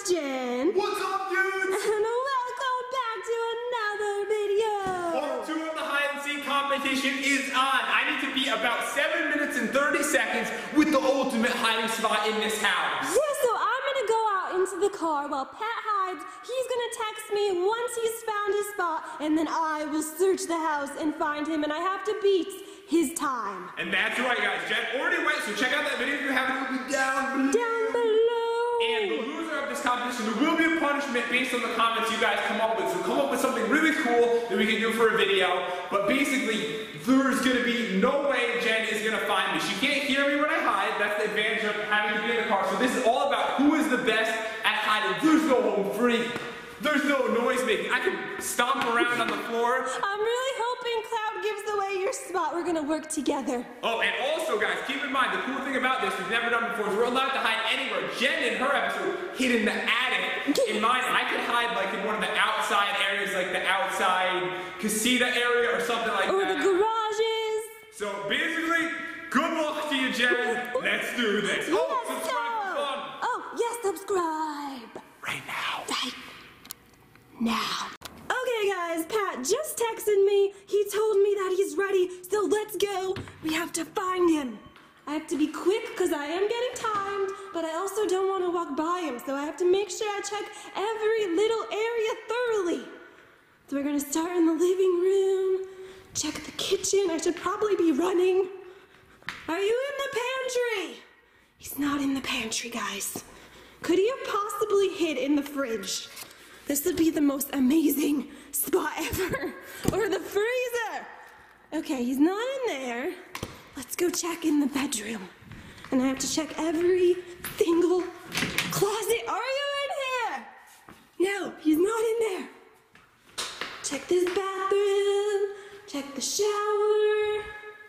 Jen. What's up, dudes? And welcome back to another video. Part 2 of the hide and seek competition is on. I need to be about 7 minutes and 30 seconds with the ultimate hiding spot in this house. Yeah, so I'm gonna go out into the car while Pat hides. He's gonna text me once he's found his spot, and then I will search the house and find him, and I have to beat his time. And that's right, guys. Jen already went, so check out that video if you haven't. It will be down below. Down below. And the loser of this competition, there will be a punishment based on the comments you guys come up with. So come up with something really cool that we can do for a video. But basically, there's gonna be no way Jen is gonna find me. She can't hear me when I hide. That's the advantage of having to be in the car. So this is all about who is the best at hiding. There's no home free. There's no noise making. I can stomp around on the floor. I'm really hoping Cloud gives away your spot. We're gonna work together. Oh, and also, guys, keep in mind, the cool thing about this we've never done before is we're allowed to hide anywhere. Jen in her episode hid in the attic. In mine, I could hide like in one of the outside areas, like the outside casita area or something like that. Or the garages. So basically, good luck to you, Jen. Let's do this. Oh, subscribe for fun. Oh, yes, subscribe. Right now. Right now. Okay, guys, Pat just texted me. He told me that he's ready, so let's go. We have to find him. I have to be quick because I am getting timed, but I also don't want to walk by him, so I have to make sure I check every little area thoroughly. So we're gonna start in the living room, check the kitchen. I should probably be running. Are you in the pantry? He's not in the pantry, guys. Could he have possibly hid in the fridge? This would be the most amazing spot ever. Or the freezer. Okay, he's not in there. Let's go check in the bedroom. And I have to check every single closet. Are you in here? No, he's not in there. Check this bathroom. Check the shower.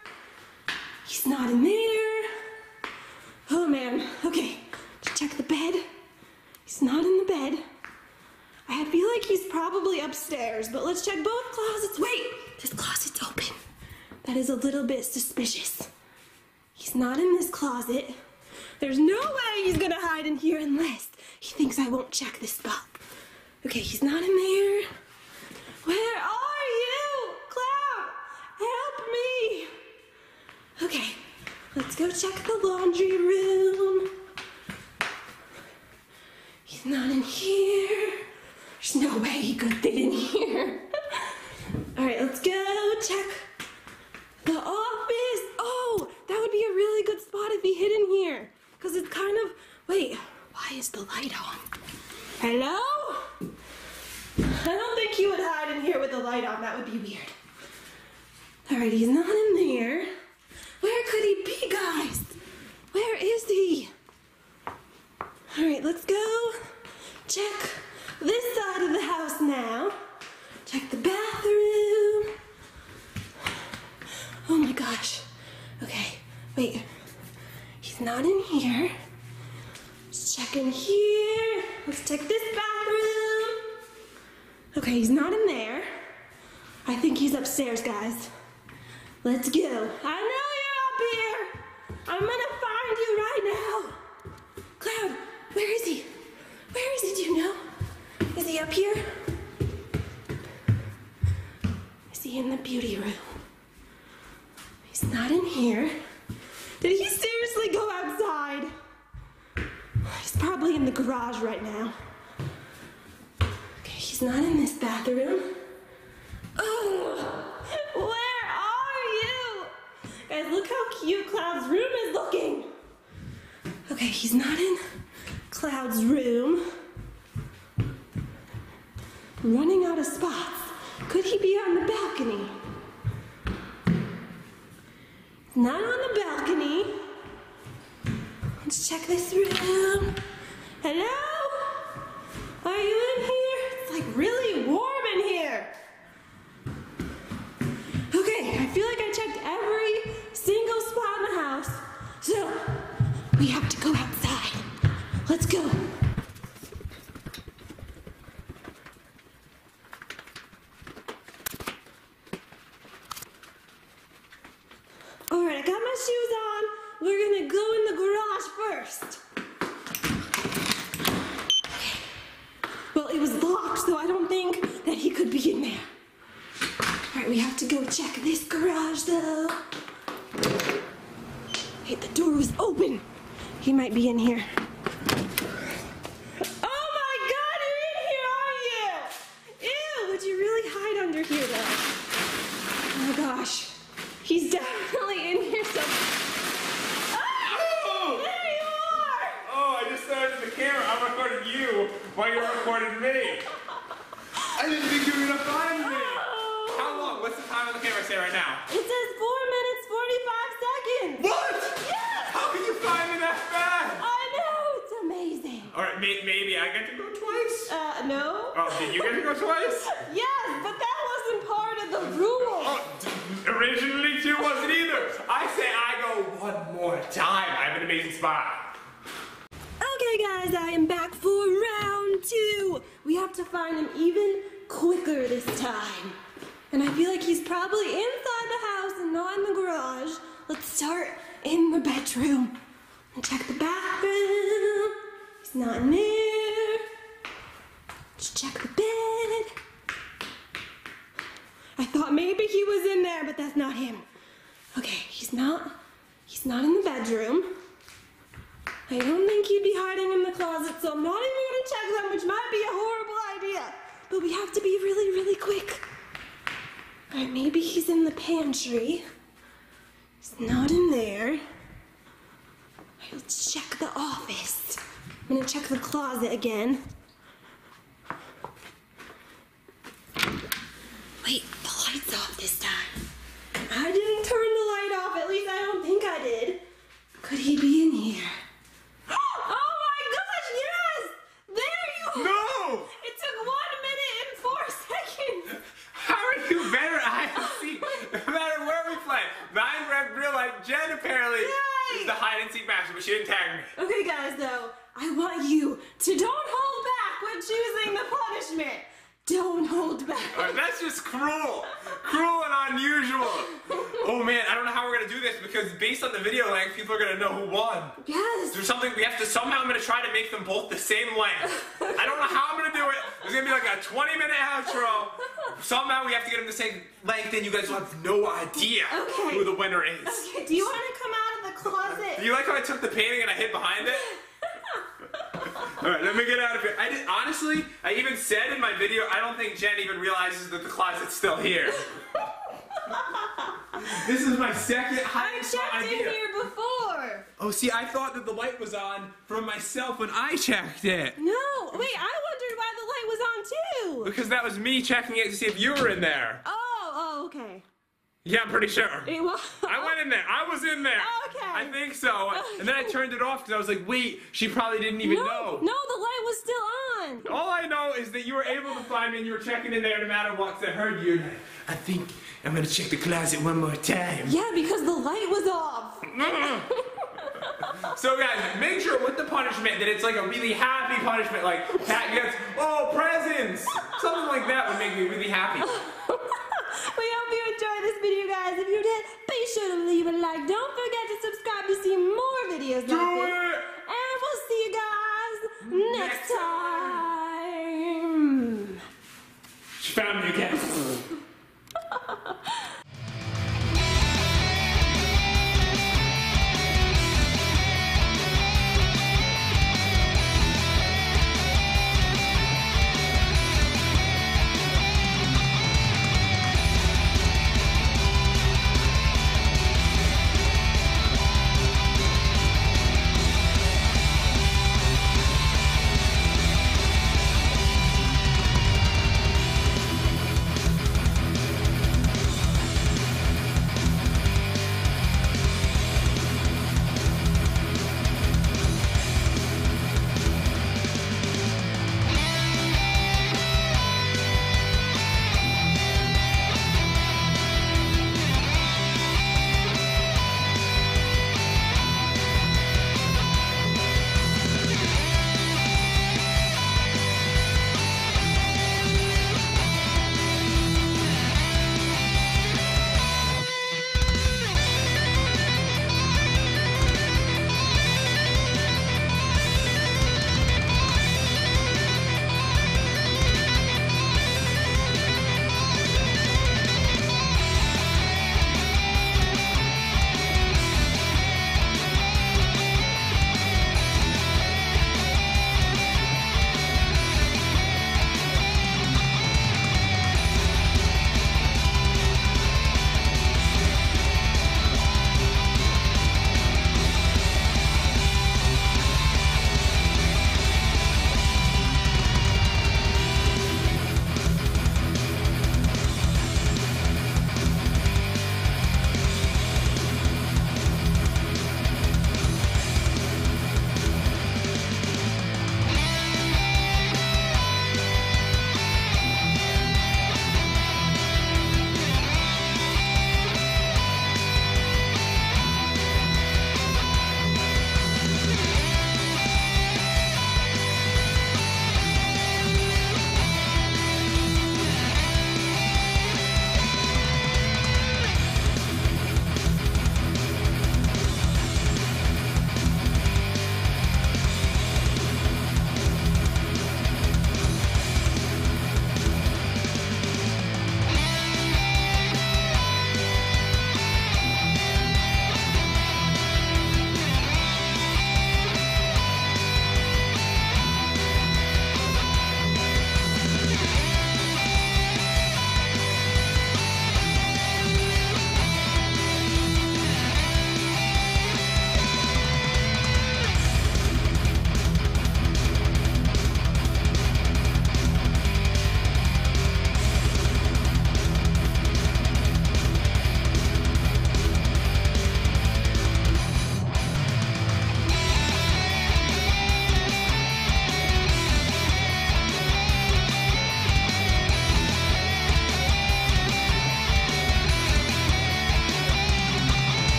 He's not in there. Oh man, okay. Check the bed. He's not in the bed. I feel like he's probably upstairs, but let's check both closets. Wait, this closet's open. That is a little bit suspicious. He's not in this closet. There's no way he's gonna hide in here unless he thinks I won't check this spot. Okay, he's not in there. Where are you? Cloud, help me. Okay, let's go check the laundry room. He's not in here. There's no way he could fit in here. All right, let's go check the office. Oh, that would be a really good spot if he hid in here. Because it's kind of, wait, why is the light on? Hello? I don't think he would hide in here with the light on. That would be weird. All right, he's not in there. Where could he be, guys? Where is he? All right, let's go check this side of the house now. Check the bathroom. Oh my gosh. Okay, wait. He's not in here. Let's check in here. Let's check this bathroom. Okay, he's not in there. I think he's upstairs, guys. Let's go. I know you're up here. I'm gonna find you right now. Cloud, where is he? Where is he, do you know? Is he up here? Is he in the beauty room? He's not in here. Did he seriously go outside? He's probably in the garage right now. Okay, he's not in this bathroom. Oh, where are you? Guys, look how cute Cloud's room is looking. Okay, he's not in Cloud's room. I'm running out of spots. Could he be on the balcony? Not on the balcony. Let's check this room. Hello? Are you in here? It's like really warm in here. Okay, I feel like I checked every single spot in the house. So, we have to go outside. Let's go. All right, I got my shoes on. We're gonna go in the garage first. Okay. have to go check this garage though. Hey, the door was open. He might be in here. Oh my God, you're in here, are you? Ew, would you really hide under here though? Oh gosh, he's definitely in here somewhere. Oh! There you are! Oh, I just started the camera. I'm recording you while you're recording me. I didn't think you were gonna find me. Oh. How long? What's the time on the camera say right now? It says 4 minutes, 45 seconds. What? Yes! How can you find me that fast? I know, it's amazing. All right, maybe I get to go twice. No. Oh, did you get to go twice? Yes, but that wasn't part of the rule. Oh, originally two wasn't either. I say I go one more time. I have an amazing spot. Okay, guys, I am back for round 2. We have to find him even quicker this time. And I feel like he's probably inside the house and not in the garage. Let's start in the bedroom and check the bathroom. He's not in there. Let's check the bed. I thought maybe he was in there, but that's not him. Okay, he's not in the bedroom. I don't think he'd be hiding in the closet, so I'm not even gonna check them, which might be a horrible idea. But we have to be really, really quick. All right, maybe he's in the pantry. He's not in there. All right, let's check the office. I'm gonna check the closet again. Wait, the light's off this time. I didn't turn the light off, at least I don't think I did. Could he be in here? Oh my gosh, yes! There you are! No! It took 1 minute and 4 seconds! How are you better at hide and seek no matter where we play? Minecraft real life, Jen apparently Yay! is the hide and seek master, but she didn't tag me. Okay guys, though, I want you to don't hold back when choosing the punishment. Don't hold back. All right, that's just cruel. Cruel and unusual. Oh man, I don't know how we're gonna do this because based on the video length, people are gonna know who won. Yes. There's something we have to, somehow I'm gonna try to make them both the same length. I don't know how I'm gonna do it. There's gonna be like a 20-minute outro. Somehow we have to get them the same length and you guys will have no idea who the winner is. Okay, do you want to come out of the closet? Do you like how I took the painting and I hid behind it? Alright, let me get out of here. Honestly, I even said in my video, I don't think Jen even realizes that the closet's still here. This is my second hiding spot I checked idea. in here before. Oh, see, I thought that the light was on from myself when I checked it. No, wait, I wondered why the light was on too. Because that was me checking it to see if you were in there. Oh, okay. Yeah, I'm pretty sure. It was. I went in there. I was in there. Okay. I think so. And then I turned it off because I was like, wait, she probably didn't even know. No, the light was still on. All I know is that you were able to find me and you were checking in there no matter what. So I heard you. I think I'm going to check the closet one more time. Yeah, because the light was off. So guys, make sure with the punishment that it's like a really happy punishment. Like Pat gets, oh, presents. Something like that would make me really happy. We hope you enjoyed this video, guys. If you did, be sure to leave a like. Don't forget to subscribe to see more videos like this. Do it!